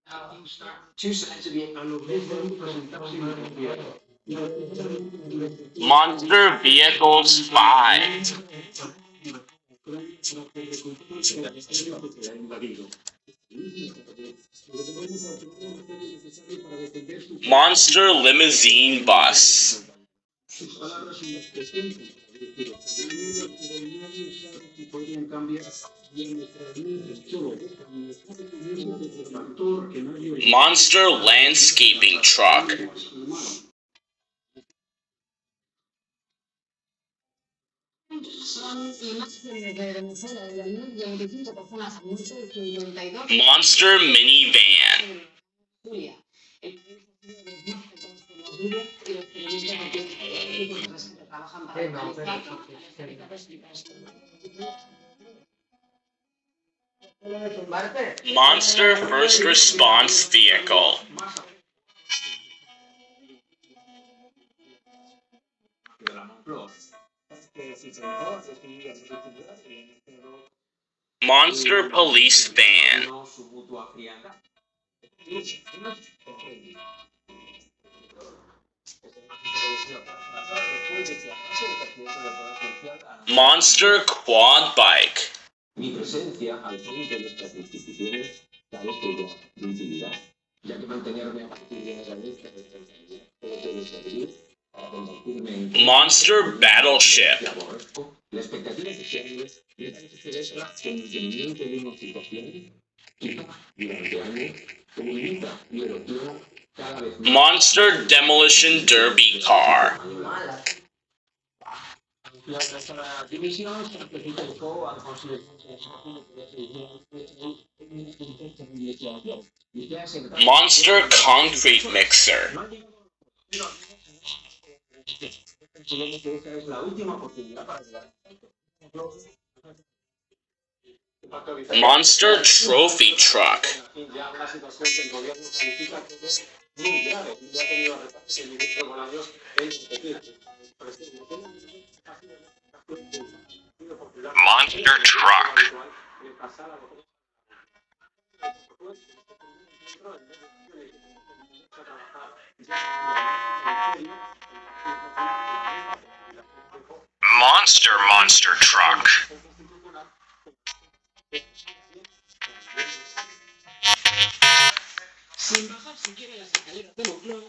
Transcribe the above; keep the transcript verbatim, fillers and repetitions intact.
Two sides of the algorithm presentarsi in copia. Monster Vehicles five. Monster Limousine Bus. Sus palabras son las que sienten. Podrían cambiar Monster Landscaping Truck. Monster Minivan. Monster First Response Vehicle. Monster Police Van. Monster Quad Bike. Mi presencia al frente de estas instituciones carece ya de utilidad, ya que mantenerme a partir de la lista de responsabilidad puede servir para convertirme en Monster Battleship. que aborrezco. La expectativa social es que el mantenimiento de una situación que durante años comunica y erosiona cada vez más. Monster Demolition Derby Car. La división se especificó al Monster Concrete Mixer. Es la última oportunidad para llegar. Monster Trophy Truck. Ya una situación que el gobierno califica como muy grave. Ya ha tenido retrasos el ministro Bolaños en repetir. Monster Truck. Monster Monster Truck. Sin bajar siquiera las escaleras de Moncloa,